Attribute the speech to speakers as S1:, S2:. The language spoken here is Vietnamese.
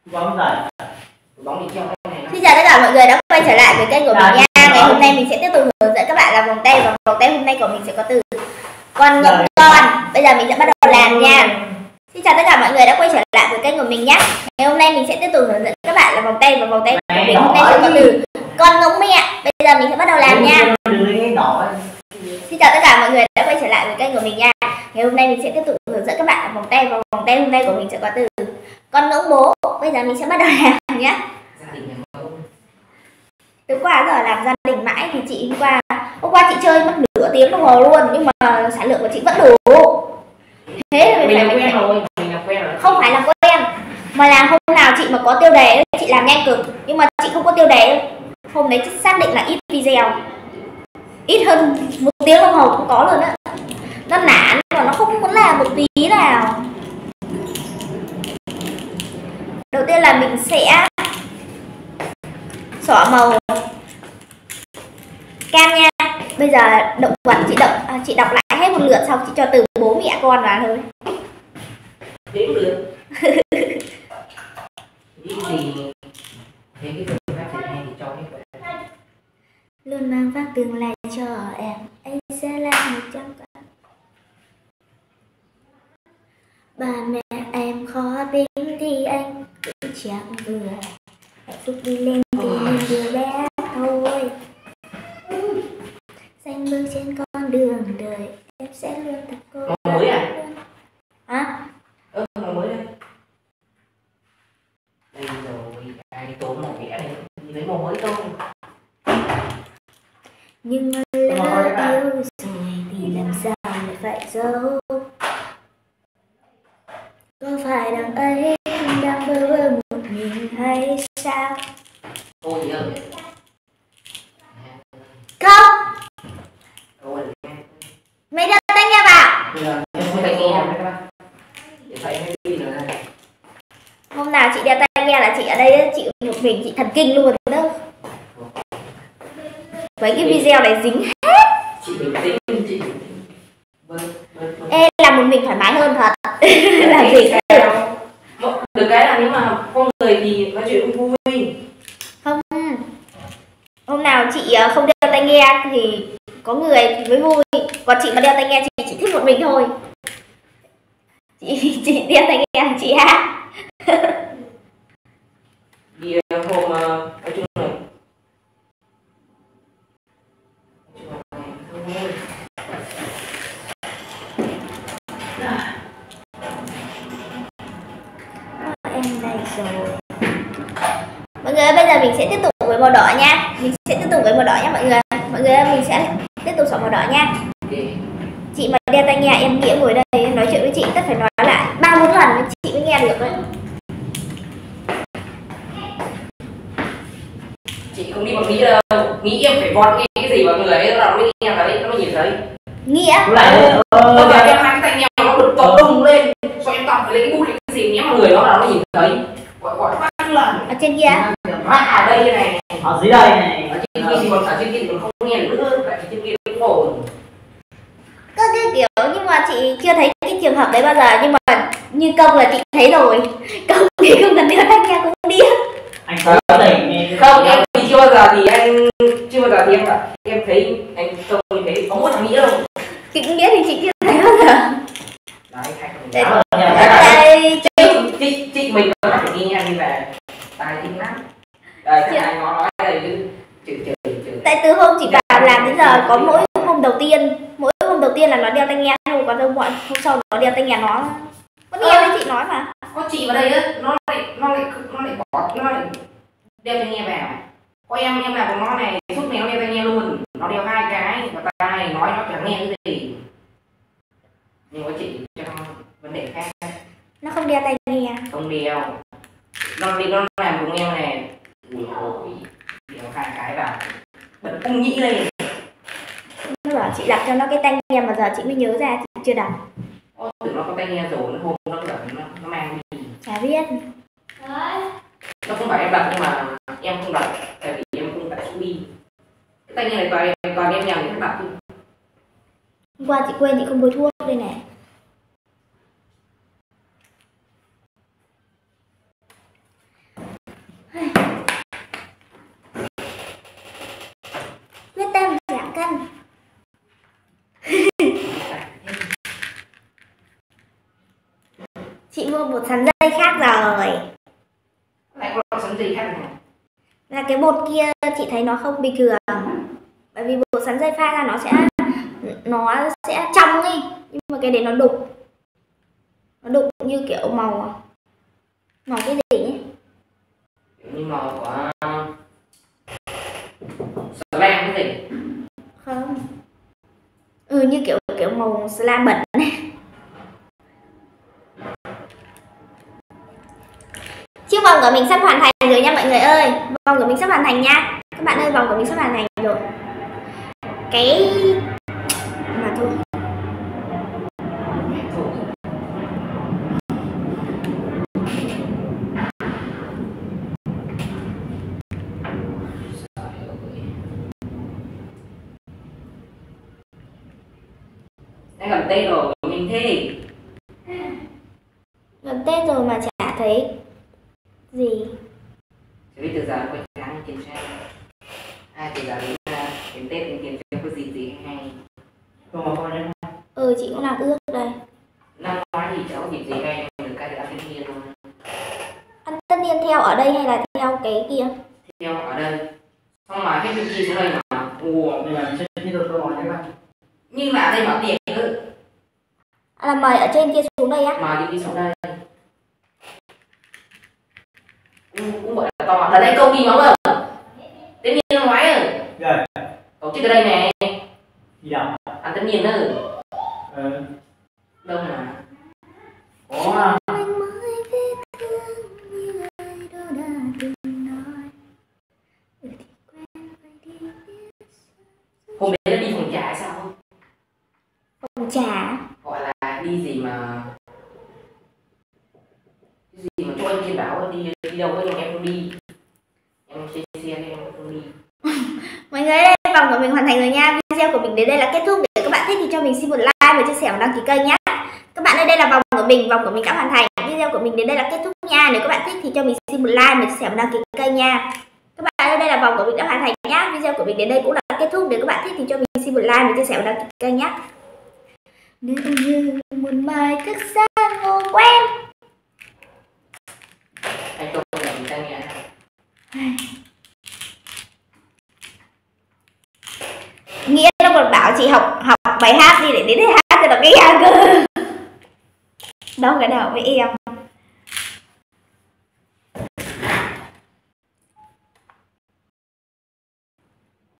S1: Xin chào tất cả mọi người đã quay trở lại với kênh của mình nha. Ngày hôm nay mình sẽ tiếp tục hướng dẫn các bạn làm vòng tay, và vòng tay hôm nay của mình sẽ có từ con ngỗng con. Bây giờ mình sẽ bắt đầu làm nha. Xin chào tất cả mọi người đã quay trở lại với kênh của mình nhé. Ngày hôm nay mình sẽ tiếp tục hướng dẫn các bạn làm vòng tay, và vòng tay của mình hôm nay sẽ có từ con ngỗng mẹ. Bây giờ mình sẽ bắt đầu làm nha. Xin chào tất cả mọi người đã quay trở lại với kênh của mình nha. Ngày hôm nay mình sẽ tiếp tục hướng dẫn các bạn làm vòng tay, và vòng tay hôm nay của mình sẽ có từ con ngỗng bố. Bây giờ mình sẽ bắt đầu làm nhé. Từ qua giờ làm gia đình mãi thì chị hôm qua chị chơi mất nửa tiếng đồng hồ luôn, nhưng mà sản lượng của chị vẫn đủ. Thế là mình phải không phải làm quen, mà là hôm nào chị mà có tiêu đề chị làm nhanh cực, nhưng mà chị không có tiêu đề hôm đấy chị xác định là ít video, ít hơn 1 tiếng đồng hồ cũng có luôn á. Nó nản và nó không muốn làm một tí nào. Đầu tiên là mình sẽ xỏ màu cam nha. Bây giờ động vật chị đọc lại hết một lượt, xong chị cho từ bố mẹ con vào thôi.
S2: Đếm được. Những gì thế cái phương pháp thì hay thì cho hết vậy.
S1: Luôn mang vác tương lai cho em, anh sẽ làm 100 quả. Ba mẹ em khó tính thì anh cũng chẳng vừa, hạnh phúc đi lên thì mình vừa bé thôi. Xanh bước trên con đường đời, em sẽ luôn thật cố gắng.
S2: Màu mới à?
S1: Hả?
S2: Màu mới đây. Đây rồi, ai tốn màu vẽ này, lấy màu mới thôi.
S1: Nhưng mà lỡ yêu rồi thì làm sao lại phải giấu? Có phải đằng ấy đang bơ vơ một mình hay sao?
S2: Ôi gì ơi.
S1: Không. Mày đeo tai nghe vào. Hôm nào chị đeo tai nghe là chị ở đây chị một mình chị thần kinh luôn đó. Mấy cái video này dính hết.
S2: Chị bình tĩnh, chị.
S1: Ê, làm một mình thoải mái hơn thật. Làm gì
S2: được cái là nếu mà con người thì nói chuyện cũng vui.
S1: Không. Hôm nào chị không đeo tai nghe thì có người thì mới vui. Còn chị mà đeo tai nghe chị chỉ thích một mình thôi. Chị đeo tai nghe chị hát.
S2: Thì hôm nói chung là
S1: em đây rồi. Mọi người ơi, bây giờ mình sẽ tiếp tục với màu đỏ nha. Mình sẽ tiếp tục với màu đỏ nha mọi người. Mọi người ơi, mình sẽ tiếp tục xỏ màu đỏ nha. Chị mà đeo tai nghe em Nghĩa ngồi đây em nói chuyện với chị tất phải nói lại 3-4 lần chị mới nghe được đấy.
S2: chị không đi bằng Nghĩ đâu. Nghĩ em phải vọt nghe cái gì vào người ấy nó mới nghe thấy, nó mới nhìn thấy.
S1: Nghĩa
S2: Bây giờ em hai cái tai nghe nó bật to đùng lên, cho em tọc phải lấy cái bút cái gì nhém vào người nó là nó nhìn thấy. Gọi phát lần
S1: ở trên kia.
S2: Ở đây này,
S3: ở dưới đây này.
S2: ở trên kia thì còn ở trên kia còn không nghe được nữa, tại trên kia nó ồn.
S1: Có cái kiểu nhưng mà chị chưa thấy cái trường hợp đấy bao giờ, nhưng mà như Công là chị thấy rồi. Công thì không cần đeo tai nghe cũng điếc.
S3: Anh có này
S2: không, em thì chưa bao giờ thì em thấy anh Công như thế có một thằng Nghĩa đâu.
S1: Chị Nghĩa thì chị chưa thấy bao giờ.
S2: Đấy, chị mình có phải nghe như là tài kinh lắm. Đây thằng anh nói đây chứ.
S1: Tại từ hôm chị vào làm đến giờ có mỗi hôm đầu tiên là nó đeo tai nghe thôi, còn đâu mọi hôm sau nó đeo tai nghe nó vẫn nghe với chị nói mà.
S2: Có chị vào đây á, nó lại đeo tai nghe vào. Có em làm của nó này, suốt ngày nó đeo tai nghe luôn, nó đeo 2 cái và tai nói nó chẳng nghe cái gì. Nhưng có chị cho vấn đề khác.
S1: Nó không đeo tai nghe.
S2: Không đeo. Nó làm cùng em này. Ui ôi, đeo 2 cái vào. Bật cung nhĩ lên.
S1: Nó bảo chị đặt cho nó cái tai nghe mà giờ chị mới nhớ ra chị chưa đặt.
S2: Tụi nó có tai nghe rồi, nó hôm nó đặt nó mang đi.
S1: Chả biết.
S2: Nó không phải em đặt nhưng mà em không đặt, tại vì em không tại số đi. Cái tai nghe này toàn em nhà người ta đặt thôi.
S1: Hôm qua chị quên chị không bôi thuốc đây này. mua bột sắn dây khác rồi.
S2: Lại có sắn gì khác này?
S1: Là cái bột kia chị thấy nó không bình thường. Bởi vì bột sắn dây pha ra nó sẽ trong ấy, nhưng mà cái đấy nó đục. Nó đục như kiểu màu cái gì ấy.
S2: Như màu của slime cái gì?
S1: Không. Như kiểu màu slime bẩn này. Chiếc vòng của mình sắp hoàn thành rồi nha mọi người ơi. Vòng của mình sắp hoàn thành nha. Các bạn ơi, vòng của mình sắp hoàn thành rồi. Cái mà thôi.
S2: Đang gần Tết rồi, mình thế.
S1: Gần Tết rồi mà chả thấy gì.
S2: Chỉ biết từ giờ quay tháng kiểm tra. Từ giờ đến Tết thì kiểm tra có gì hay.
S1: Chị cũng làm ước đây.
S2: Năm ngoái thì cháu dịp gì hay được cái đã thiên nhiên thôi.
S1: Ăn tất niên theo ở đây hay là theo cái kia?
S2: Theo ở đây. Xong mà hết chi xuống đây mà.
S3: Bây giờ sẽ đi được câu hỏi các bạn.
S2: Nhưng mà ở đây mở tiền nữa.
S1: Là mời ở trên kia xuống đây á?
S2: Mời đi xuống đây. Cũng gọi là to. Ở đây công ty máu rồi. Tất nhiên năm ngoái rồi.
S3: Rồi.
S2: Tổ chức ở đây nè.
S3: Gì đâu?
S2: Ăn tất nhiên nữa. Đâu mà. Có. Hôm đấy là đi phòng trà hay sao không?
S1: Phòng trà?
S2: Gọi là đi gì mà chỗ anh kia bảo đi đâu có nhưng em không đi. Em trên xe em không đi.
S1: Mọi người ơi, vòng của mình hoàn thành rồi nha. Video của mình đến đây là kết thúc. Để các bạn thích thì cho mình xin một like và chia sẻ và đăng ký kênh nhé. Các bạn ơi, đây là vòng của mình đã hoàn thành. Video của mình đến đây là kết thúc nha. Nếu các bạn thích thì cho mình xin một like và chia sẻ và đăng ký kênh nha. Các bạn ơi, đây là vòng của mình đã hoàn thành nhá. Video của mình đến đây cũng là kết thúc. Nếu các bạn thích thì cho mình xin một like và chia sẻ và đăng ký kênh nhé. Nếu như một mai thức xa ngủ quen.
S2: Anh tôi là mình ta nghe.
S1: Nghĩa nó còn bảo chị học bài hát đi để đến đây hát cho nó nghe cơ. Đâu cái nào với em.